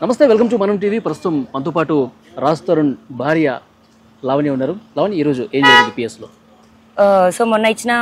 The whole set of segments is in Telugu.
నమస్తే, వెల్కమ్ టు మనం టీవీ. ప్రస్తుతం మనతో పాటు రాజ్ తరుణ్ భార్య లావణ్య ఉన్నారు. లావణ్య, ఈరోజు ఏం జరిగింది పిఎస్లో? సో మొన్న ఇచ్చిన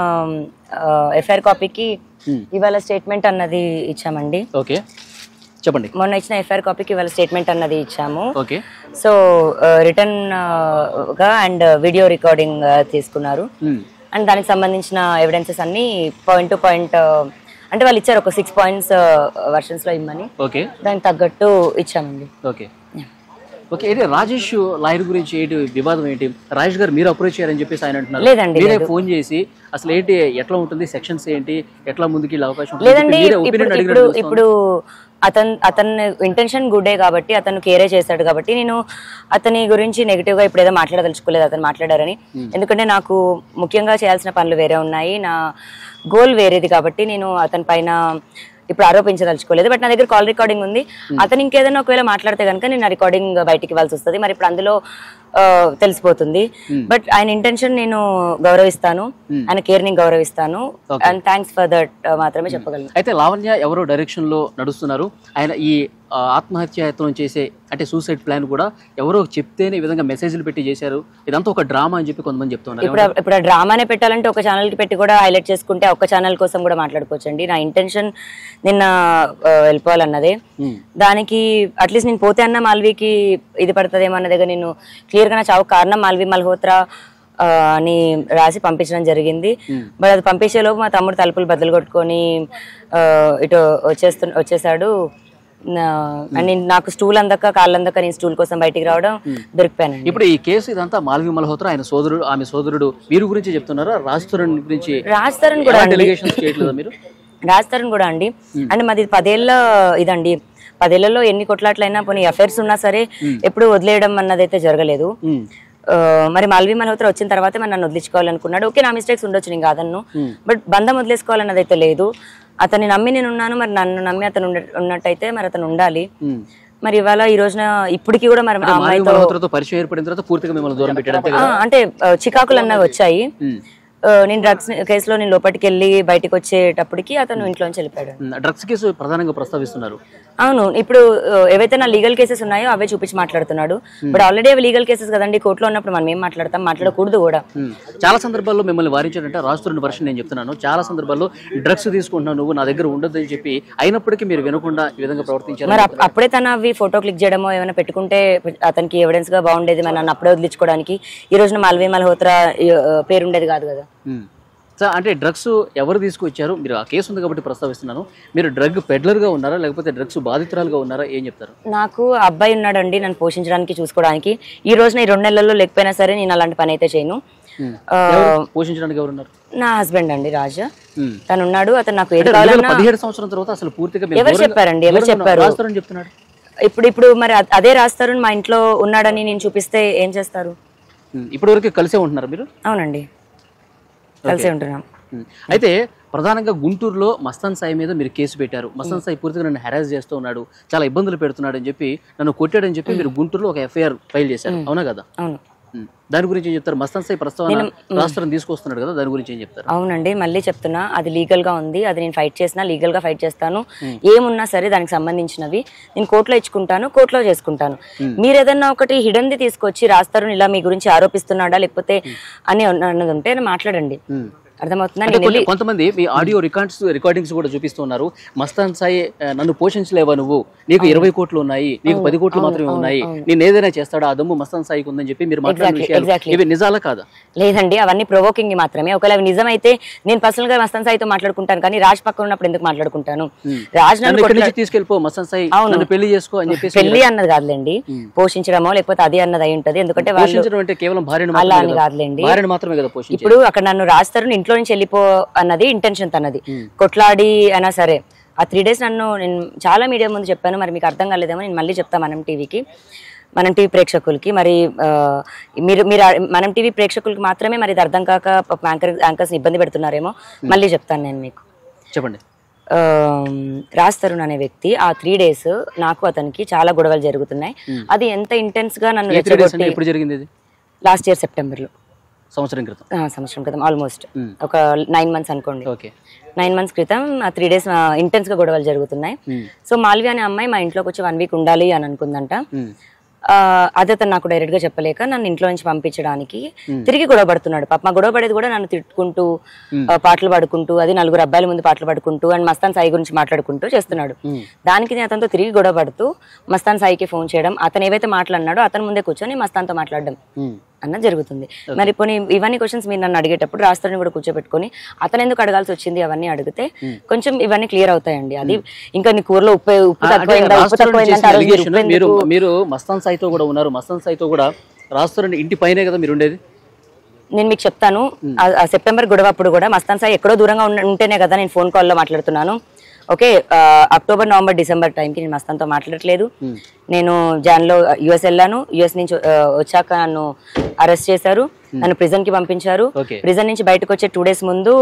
ఎఫ్ఐఆర్ కాపీకి ఇవాళ స్టేట్మెంట్ అన్నది ఇచ్చామండి. ఓకే, చెప్పండి. మొన్న ఇచ్చిన ఎఫ్ఐఆర్ కాపీకి ఇవాళ స్టేట్మెంట్ అన్నది ఇచ్చాము. ఓకే. సో రిటర్న్ గా అండ్ వీడియో రికార్డింగ్ తీసుకున్నారు. అండ్ దానికి సంబంధించిన ఎవిడెన్సెస్ అన్ని పాయింట్ టు పాయింట్ అంటే వాళ్ళు ఇచ్చారు, ఒక 6 points వర్షన్స్ లో ఇమ్మని. ఓకే, దానికి తగ్గట్టు ఇచ్చామండి. Okay okay. ఏంటి రాజేష్ లాయర్ గురించి ఏంటి వివాదం? ఏంటి రాజేష్ గారు మీరు అప్రోచ్ చేయారని చెప్పేసి ఆయన అంటున్నారు. లేదండి, మీరే ఫోన్ చేసి అసలు ఏంటి, ఎట్లా ఉంటుంది, సెక్షన్స్ ఏంటి, ఎట్లా ముందుకు వెళ్ళే అవకాశం? లేదండి, ఇప్పుడు అతని ఇంటెన్షన్ గుడ్డే కాబట్టి, అతను కేరే చేశాడు కాబట్టి నేను అతని గురించి నెగిటివ్ గా ఇప్పుడు ఏదో మాట్లాడదలుచుకోలేదు, అతను మాట్లాడారని. ఎందుకంటే నాకు ముఖ్యంగా చేయాల్సిన పనులు వేరే ఉన్నాయి, నా గోల్ వేరేది కాబట్టి నేను అతని పైన ఇప్పుడు ఆరోపించదలుచుకోలేదు. బట్ నా దగ్గర కాల్ రికార్డింగ్ ఉంది. అతను ఇంకేదైనా ఒకవేళ మాట్లాడితే కనుక నేను ఆ రికార్డింగ్ బయటికి ఇవ్వాల్సి వస్తుంది. మరి ఇప్పుడు అందులో తెలిసిపోతుంది. బట్ ఆయన ఇంటెన్షన్ నేను గౌరవిస్తాను, ఆయన కేర్ ని గౌరవిస్తాను. అండ్ థ్యాంక్స్ ఫర్ దట్ మాత్రమే చెప్పగలను. అయితే లావణ్య ఎవరో డైరెక్షన్ లో నడుస్తున్నారు. ఆయన ఈ ఆత్మహత్యాయత్నం చేసే అంటే సూసైడ్ ప్లాన్ కూడా ఎవరో చెప్తేనే ఈ విధంగా మెసేజ్లు పెట్టి చేశారు, ఇదంతా ఒక డ్రామా అని చెప్పి కొంతమంది చెప్తున్నారు. ఇప్పుడు ఆ డ్రామానే పెట్టాలంటే ఒక ఛానల్ కి పెట్టి కూడా హైలైట్ చేసుకుంటే ఒక్క ఛానల్ కోసం కూడా మాట్లాడుకోవచ్చండి. నా ఇంటెన్షన్ నిన్న వెళ్ళిపోవాలన్నదే. దానికి అట్లీస్ట్ నేను పోతే అన్న మాల్వీకి ఇది పడుతుందేమో అన్న దగ్గర నేను క్లియర్ గా నా చావు కారణం మాల్వీ మల్హోత్రా అని రాసి పంపించడం జరిగింది. బట్ అది పంపించేలోపు మా తమ్ముడు తలుపులు బద్దలు కొట్టుకొని ఇటు వచ్చేసాడు. అండ్ నాకు స్టూల్ అందక కాళ్ళందక నేను స్టూల్ కోసం బయటికి రావడం దొరికిపోయాను. ఇప్పుడు ఈ కేసు ఇదంతా మాల్వీ మల్హోత్రా ఆయన సోదరుడు, ఆమె సోదరుడు వీరి గురించి చెప్తున్నారా? రాజ్ తరుణ్ గురించి? రాజ్ తరుణ్ కూడా రాజ్ తరుణ్ కూడా అండి. అంటే మాది 10 ఏళ్ళ ఇదండి. 10 ఏళ్లలో ఎన్ని కొట్లాట్లైనా పోనీ అఫైర్స్ ఉన్నా సరే ఎప్పుడు వదిలేయడం అన్నదైతే జరగలేదు. మరి మాల్వీ మల్హోత్రా వచ్చిన తర్వాత మరి నన్ను వదిలించుకోవాలనుకున్నాడు. ఓకే, నా మిస్టేక్స్ ఉండొచ్చు, నేను కాదన్ను. బట్ బంధం వదిలేసుకోవాలన్నదైతే లేదు. అతన్ని నమ్మి నేను ఉన్నాను, మరి నన్ను నమ్మి అతను ఉన్నట్టయితే మరి అతను ఉండాలి. మరి ఇవాళ ఈ రోజున ఇప్పటికీ కూడా మరి పరిచయం ఏర్పడిన తర్వాత పూర్తిగా మిమ్మల్ని దూరం పెట్టడం అంటే చికాకులు అన్నవి వచ్చాయి. నేను డ్రగ్స్ కేసులో నేను లోపలికి వెళ్ళి బయటకు వచ్చేటప్పటికి అతను ఇంట్లోంచి వెళ్ళిపోయాడు. డ్రగ్స్ కేసు ప్రధానంగా ప్రస్తావిస్తున్నారు. అవును, ఇప్పుడు ఏవైతే నా లీగల్ కేసెస్ ఉన్నాయో అవే చూపించి మాట్లాడుతున్నాడు. బట్ ఆల్రెడీ అవి లీగల్ కేసెస్ కదండి, కోర్టులో ఉన్నప్పుడు మనం ఏం మాట్లాడతాం, మాట్లాడకూడదు కూడా. చాలా సందర్భాల్లో మిమ్మల్ని వారించారంటే రాజ్ తరుణ్ వర్షన్ నేను చెప్తున్నాను. చాలా సందర్భాల్లో డ్రగ్స్ తీసుకుంటున్నావు నువ్వు, నా దగ్గర ఉండదు అని చెప్పి అయినప్పటికీ మీరు వినకుండా ఈ విధంగా ప్రవర్తించారు. మరి అప్పుడే తన అవి ఫోటో క్లిక్ చేయడమో ఏమైనా పెట్టుకుంటే అతనికి ఎవిడెన్స్ గా బాగుండేది. మరి నన్ను అప్పుడే వదిలించుకోవడానికి ఈ రోజున మాల్వీ మల్హోత్రా పేరుండేది కాదు కదా. అంటే డ్రగ్స్ ఎవరు తీసుకొచ్చారు? మీరు ఆ కేసు ఉంది కాబట్టి ప్రస్తావిస్తున్నాను. మీరు డ్రగ్ పెడ్లర్ గా ఉన్నారా లేకపోతే డ్రగ్స్ బాధితురాలుగా ఉన్నారా? ఏం చెప్తారు? నాకు అబ్బాయి ఉన్నాడండి నన్ను పోషించడానికి, చూసుకోవడానికి. ఈ రోజున ఈ 2 నెలల్లో లేకపోయినా సరే నేను అలాంటి పని అయితే చేయను. పోషించడానికి ఎవరు ఉన్నారు? నా హస్బెండ్ అండి రాజా, తను ఉన్నాడు. అతను నాకు 17 సంవత్సరం తర్వాత అసలు పూర్తిగా ఎవరు చెప్పారండి? ఎవరు చెప్పారు? చెప్తున్నాడు. ఇప్పుడు మరి అదే రాస్తారు మా ఇంట్లో ఉన్నాడని నేను చూపిస్తే ఏం చేస్తారు? ఇప్పటి వరకు కలిసే ఉంటున్నారు మీరు? అవునండి, కలిసే ఉంటున్నాం. అయితే ప్రధానంగా గుంటూరులో మస్తాన్ సాయి మీద మీరు కేసు పెట్టారు. మస్తాన్ సాయి పూర్తిగా నన్ను హెరాస్ చేస్తూ ఉన్నాడు, చాలా ఇబ్బందులు పెడుతున్నాడు అని చెప్పి, నన్ను కొట్టాడని చెప్పి మీరు గుంటూరులో ఒక ఎఫ్ఐఆర్ ఫైల్ చేశారు, అవునా కదా? అవును. దాని గురించి ఏం చెప్తారు? మస్తాన్ సాయి ప్రస్తావన రాష్ట్రం తీసుకొస్తున్నాడు కదా, దాని గురించి ఏం చెప్తారు? అవునండి, మళ్ళీ చెప్తున్నా, అది లీగల్ గా ఉంది. అది నేను ఫైట్ చేసినా లీగల్ గా ఫైట్ చేస్తాను. ఏమున్నా సరే దానికి సంబంధించినవి నేను కోర్టులో ఇచ్చుకుంటాను, కోర్టులో చేసుకుంటాను. మీరు ఏదన్నా ఒకటి హిడెన్ది తీసుకొచ్చి రాస్తారు, ఇలా మీ గురించి ఆరోపిస్తున్నాడా లేకపోతే అని అన్నది ఉంటే మాట్లాడండి, అర్థమవుతుందా? కొంతమంది మీ ఆడియో రికార్డింగ్స్ కూడా చూపిస్తున్నారు. మస్తాన్ సాయి నన్ను పోషించలేవా నువ్వు, నీకు 20 కోట్లు ఉన్నాయి, నీకు 10 కోట్లు మాత్రమే ఉన్నాయి, నేను ఏదైనా చేస్తాడా, ఆ దమ్ము మస్తాన్ సాయికి ఉందని చెప్పి మీరు మాట్లాడే ఇవి నిజాలా కాదా? లేదండి, అవన్నీ ప్రొవోకింగ్ మాత్రమే. ఒకవేళ అవి నిజమైతే నేను పర్సనల్ గా మస్తాన్ సాయితో మాట్లాడుకుంటాను, కానీ రాజ్ పక్కన ఉన్నప్పుడు ఎందుకు మాట్లాడుకుంటాను? రాజ్ నన్ను తీసుకెళ్ళిపో, మస్తాన్ సాయి నన్ను పెళ్లి చేసుకో అని చెప్పి. పెళ్లి అన్నది కాదులేండి, పోషించడమో లేకపోతే అది అన్నది అయి ఉంటది. ఎందుకంటే కేవలం అలా అని కాదులేండి, మాత్రమే కదా పోషించడం. ఇప్పుడు అక్కడ నన్ను రాస్తారు, ఇంట్లో నుంచి వెళ్ళిపో అన్నది ఇంటెన్షన్ తనది. కొట్లాడి అయినా సరే ఆ 3 days నేను చాలా మీడియా ముందు చెప్పాను. మరి మీకు అర్థం కాలేదేమో, నేను మళ్ళీ చెప్తాను మనం టీవీ ప్రేక్షకులకి. మరి మీరు మనం టీవీ ప్రేక్షకులకి మాత్రమే మరి ఇది అర్థం కాక యాంకర్స్ ఇబ్బంది పెడుతున్నారేమో, మళ్ళీ చెప్తాను నేను మీకు. చెప్పండి. రాజ్ తరుణ్ అనే వ్యక్తి ఆ 3 days నాకు అతనికి చాలా గొడవలు జరుగుతున్నాయి. అది ఎంత ఇంటెన్స్ గా నన్ను లాస్ట్ ఇయర్ సెప్టెంబర్ లో సంవత్సరం క్రితం ఆల్మోస్ట్ ఒక 9 months అనుకోండి. ఓకే 9 months క్రితం 3 days ఇంటెన్స్ గా గొడవలు జరుగుతున్నాయి. సో మాల్వి అనే అమ్మాయి మా ఇంట్లోకి వచ్చి 1 week ఉండాలి అని అనుకుందంట. అదే తను నాకు డైరెక్ట్ గా చెప్పలేక నన్ను ఇంట్లో నుంచి పంపించడానికి తిరిగి గొడవ పడుతున్నాడు. పాప మా గొడవ పడేది కూడా నన్ను తిట్టుకుంటూ పాటలు పాడుకుంటూ, అది 4 అబ్బాయిల ముందు పాటలు పాడుకుంటూ అండ్ మస్తాన్ సాయి గురించి మాట్లాడుకుంటూ చేస్తున్నాడు. దానికి నేను అతనితో తిరిగి గొడవ పడుతూ మస్తాన్ సాయికి ఫోన్ చేయడం, అతను ఏవైతే మాట్లాడినాడో అతని ముందే కూర్చొని మస్తాన్తో మాట్లాడడం అన్నది జరుగుతుంది. మరి ఇప్పుడు ఇవన్నీ క్వశ్చన్స్ మీరు నన్ను అడిగేటప్పుడు రాష్ట్రాన్ని కూడా కూర్చోబెట్టుకుని అతను ఎందుకు అడగాల్సి వచ్చింది అవన్నీ అడిగితే కొంచెం ఇవన్నీ క్లియర్ అవుతాయండి. అది ఇంకా నీ కూరలో ఉప్పు తక్కువైందంటే మీరు మస్తాన్ సాయితో కూడా ఉన్నారు. మస్తాన్ సాయితో కూడా రాష్ట్రం ఇంటి పైనే కదా మీరు ఉండేది. నేను మీకు చెప్తాను, సెప్టెంబర్ గొడవ అప్పుడు కూడా మస్తాన్ సాయి ఎక్కడో దూరంగా ఉంటేనే కదా నేను ఫోన్ కాల్లో మాట్లాడుతున్నాను. ఓకే, అక్టోబర్ నవంబర్ డిసెంబర్ టైంకి నేను మస్తాన్తో మాట్లాడట్లేదు. నేను జాన్లో యుఎస్ వెళ్ళాను. యుఎస్ నుంచి వచ్చాక నన్ను అరెస్ట్ చేశారు, నన్ను ప్రిజన్ కి పంపించారు. ప్రిజన్ నుంచి బయటకు వచ్చే 2 days ముందు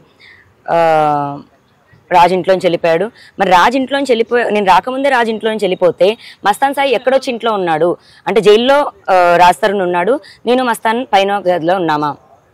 రాజ్ ఇంట్లోంచి వెళ్ళిపోయాడు. మరి రాజ్ ఇంట్లోంచి నేను రాకముందే రాజ్ ఇంట్లోంచి వెళ్ళిపోతే మస్తాన్ సాయి ఎక్కడొచ్చి ఇంట్లో ఉన్నాడు అంటే జైల్లో రాజ్ తరుణ్ ఉన్నాడు, నేను మస్తాన్ పైన గదిలో ఉన్నామా?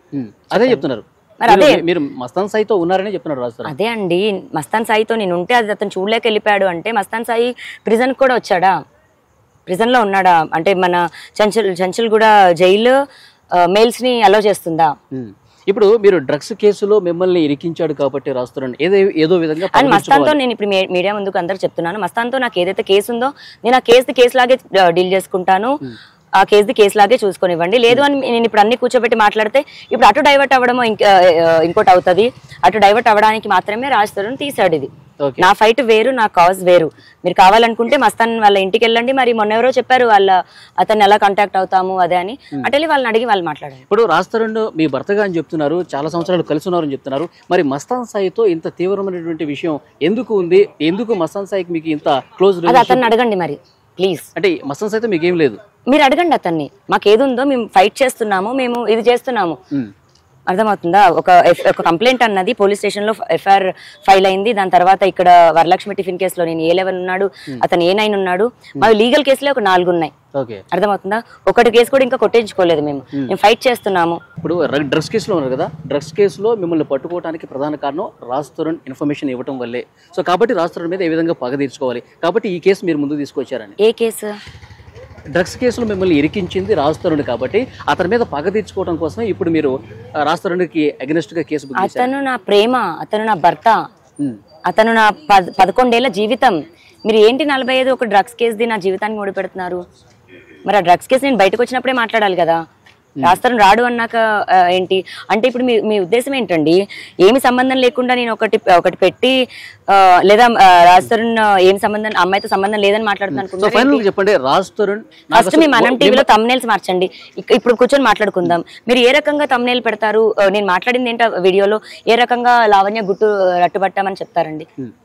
అదే చెప్తున్నారు. మీరు మస్తాన్ సాయితో ఉన్నారని చెప్తున్నారు రాజ్. అదే అండి, మస్తాన్ సాయితో నేను ఉంటే అది అతను చూడలేక వెళ్ళిపోయాడు అంటే మస్తాన్ సాయి ప్రిజన్ కూడా వచ్చాడా, ప్రిజన్ లో ఉన్నాడా అంటే మన చంచల్ కూడా జైలు మేల్స్ ని అలో చేస్తుందా? ఇప్పుడు మీరు డ్రగ్స్ కేసులో మిమ్మల్ని ఇరికించాడు కాబట్టి రాస్తున్నాను ఏదో విధంగా. అండ్ మస్తాన్తో నేను ఇప్పుడు మీడియా ముందుకు అందరూ చెప్తున్నాను, మస్తాన్తో నాకు ఏదైతే కేసు ఉందో నేను ఆ కేసు లాగే డీల్ చేసుకుంటాను. ఆ కేసు లాగే చూసుకొనివ్వండి. లేదు అని నేను ఇప్పుడు అన్ని కూర్చోబెట్టి మాట్లాడితే ఇప్పుడు అటు డైవర్ట్ అవ్వడమో ఇంకోటి అవుతుంది. అటు డైవర్ట్ అవ్వడానికి మాత్రమే రాజ్ తరుణ్ తీసాడు ఇది. నా ఫైట్ వేరు, నా కాజ్ వేరు. మీరు కావాలనుకుంటే మస్తాన్ వాళ్ళ ఇంటికి వెళ్ళండి. మరి మొన్న ఎవరో చెప్పారు అతన్ని ఎలా కాంటాక్ట్ అవుతాము అదే అని, అటెళ్ళి వాళ్ళని అడిగి వాళ్ళు మాట్లాడారు. ఇప్పుడు రాజ్ తరుణ్ మీ భర్తగా అని చెప్తున్నారు, చాలా సంవత్సరాలు కలిసి ఉన్నారని చెప్తున్నారు. మరి మస్తాన్ సాయితో ఇంత తీవ్రమైనటువంటి విషయం ఎందుకు ఉంది? ఎందుకు మస్తాన్ సాయికి మీకు ఇంత క్లోజ్? అది అతన్ని అడగండి మరి ప్లీజ్. అంటే మస్తాన్ సాయితో మీకు ఏం లేదు, మీరు అడగండి అతన్ని. మాకేది ఉందో మేము ఫైట్ చేస్తున్నాము, మేము ఇది చేస్తున్నాము, అర్థమవుతుందా? ఒక కంప్లైంట్ అన్నది పోలీస్ స్టేషన్ లో ఎఫ్ఐఆర్ ఫైల్ అయింది. దాని తర్వాత ఇక్కడ వరలక్ష్మి టిఫిన్ కేసులో నేను A11 ఉన్నాడు, అతను A9 ఉన్నాడు. మావి లీగల్ కేసులే ఒక 4 ఉన్నాయి. అర్థమవుతుందా? ఒకటి కేసు కూడా ఇంకా కొట్టించుకోలేదు. మేము ఫైట్ చేస్తున్నాము. ఇప్పుడు డ్రగ్స్ కేసులో ఉన్నారు కదా, డ్రగ్స్ కేసులో మిమ్మల్ని పట్టుకోవడానికి ప్రధాన కారణం రాజ్ తరుణ్ ఇన్ఫర్మేషన్ ఇవ్వడం వల్లే. సో కాబట్టి రాజ్ తరుణ్ మీద ఏ విధంగా పగ తీర్చుకోవాలి కాబట్టి ఈ కేసు మీరు ముందు తీసుకొచ్చారని. ఏ కేసు? డ్రగ్స్ కేసులో మిమ్మల్ని ఇరికించింది రాజ్ తరుణ్ కాబట్టి అతని మీద పగ తీర్చుకోవడం కోసం ఇప్పుడు మీరు రాజ్ తరుణ్కి అగెనిస్ట్ గా కేసు బుక్ చేశారు. అతను నా ప్రేమ, అతను నా భర్త, అతను నా 11 ఏళ్ల జీవితం. మీరు ఏంటి 45 ఒక డ్రగ్స్ కేసుది నా జీవితాన్ని ముడిపెడుతున్నారు? మరి ఆ డ్రగ్స్ కేసు నేను బయటకు వచ్చినప్పుడే మాట్లాడాలి కదా. రాజ్ తరుణ్ రాడు అన్నాక ఏంటి అంటే ఇప్పుడు మీ ఉద్దేశం ఏంటండి? ఏమి సంబంధం లేకుండా నేను ఒకటి పెట్టి లేదా రాజ్ తరుణ్ ఏం సంబంధం, అమ్మాయితో సంబంధం లేదని మాట్లాడుతున్నాను. చెప్పండి రాజ్ తరుణ్ ఫస్ట్ మీ మనం టీవీలో తమ్నైల్స్ మార్చండి. ఇప్పుడు కూర్చొని మాట్లాడుకుందాం. మీరు ఏ రకంగా తమ్నైల్ పెడతారు? నేను మాట్లాడింది ఏంటో వీడియోలో ఏ రకంగా లావణ్య గుట్టు రట్టుబట్టామని చెప్తారండి.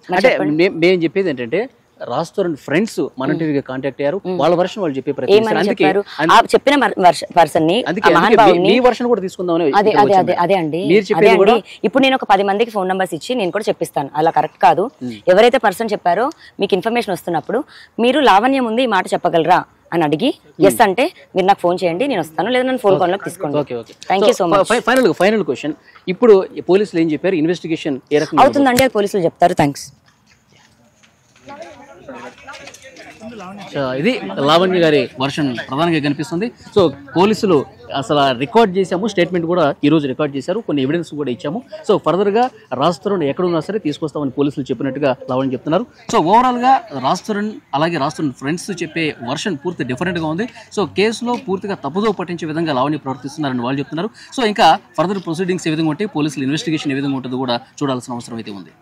మేము చెప్పేది ఏంటంటే రాజ్ తరుణ్ ఫ్రెండ్స్ మన టీవీకి కాంటాక్ట్ అయ్యారు. వాళ్ళ వర్షన్ వాళ్ళు చెప్పే చెప్పిన పర్సన్ ని కూడా తీసుకుందాం. అదే అండి. ఇప్పుడు నేను ఒక 10 మందికి ఫోన్ నంబర్స్ ఇచ్చి నేను కూడా చెప్పిస్తాను. అలా కరెక్ట్ కాదు. ఎవరైతే పర్సన్ చెప్పారో మీకు ఇన్ఫర్మేషన్ వస్తున్నప్పుడు మీరు లావణ్య ముందు ఈ మాట చెప్పగలరా అని అడిగి ఎస్ అంటే మీరు నాకు ఫోన్ చేయండి, నేను వస్తాను. లేదా నన్ను ఫోన్ కాల్ తీసుకోండి. Thank you so much. Final question, ఇప్పుడు పోలీసులు ఏం చెప్పారు? ఇన్వెస్టిగేషన్ ఏ రకంగా అవుతుందండి అది పోలీసులు చెప్తారు. థ్యాంక్స్. ఇది లావణ్య గారి వర్షన్ ప్రధానంగా కనిపిస్తుంది. సో పోలీసులు అసలు రికార్డ్ చేశాము, స్టేట్మెంట్ కూడా ఈ రోజు రికార్డ్ చేశారు, కొన్ని ఎవిడెన్స్ కూడా ఇచ్చాము. సో ఫర్దర్ గా రాజ్ తరుణ్ ఎక్కడున్నా సరే తీసుకొస్తామని పోలీసులు చెప్పినట్టుగా లావణ్య చెప్తున్నారు. సో ఓవరాల్ గా రాజ్ తరుణ్ అలాగే రాజ్ తరుణ్ ఫ్రెండ్స్ చెప్పే వర్షన్ పూర్తి డిఫరెంట్ గా ఉంది. సో కేసులో పూర్తిగా తప్పుదో పట్టించే విధంగా లావణ్య ప్రవర్తిస్తున్నారని వాళ్ళు చెప్తున్నారు. సో ఇంకా ఫర్దర్ ప్రొసీడింగ్స్ ఏ విధంగా ఉంటే పోలీసులు ఇన్వెస్టిగేషన్ ఏ విధంగా ఉంటుందో కూడా చూడాల్సిన అవసరం అయితే ఉంది.